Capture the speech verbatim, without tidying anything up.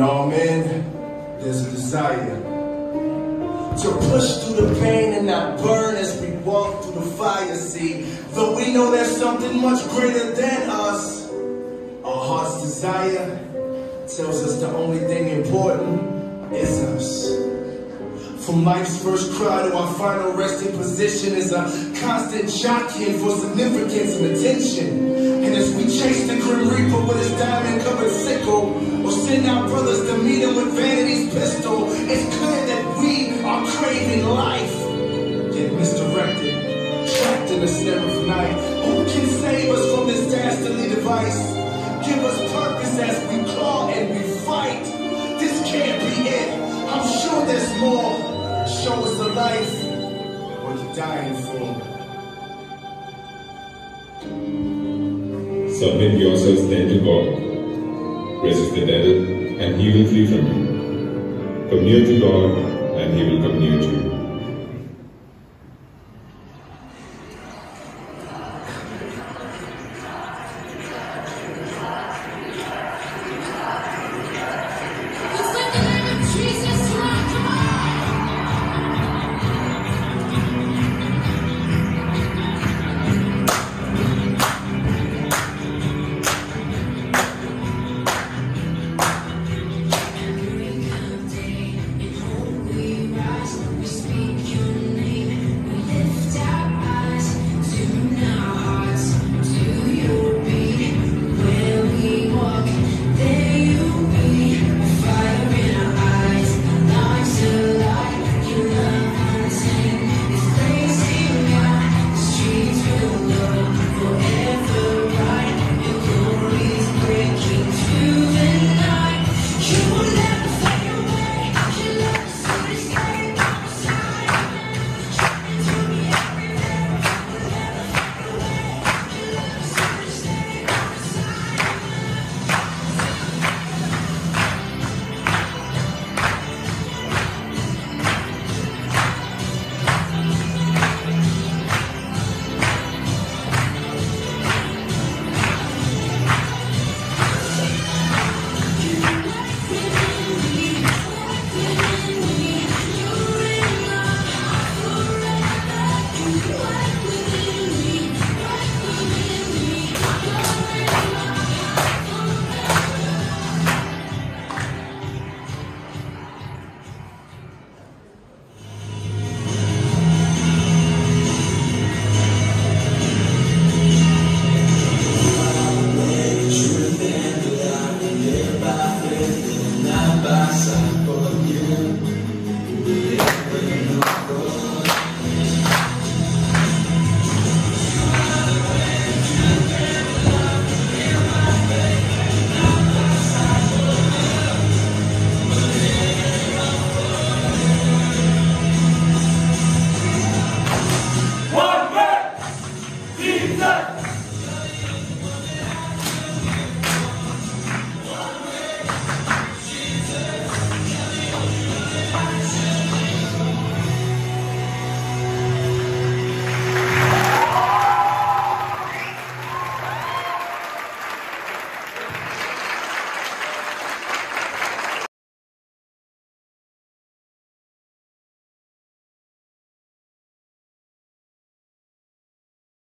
all men, there's a desire to push through the pain and not burn as we walk through the fire. See, though we know there's something much greater than us, our heart's desire tells us the only thing important is us. From life's first cry to our final resting position is a constant jockeying for significance and attention. And as we chase the Grim Reaper with his diamond-covered sickle, or send our brothers to meet him with vanity's pistol, it's clear that we are craving life, yet misdirected, trapped in the snare of night. Who can save us from this dastardly device? Give us purpose as we claw and we fight. This can't be it. I'm sure there's more. Show us the life worth dying for. Submit yourselves then to God. Resist the devil, and he will flee from you. Come near to God, and he will come near to you.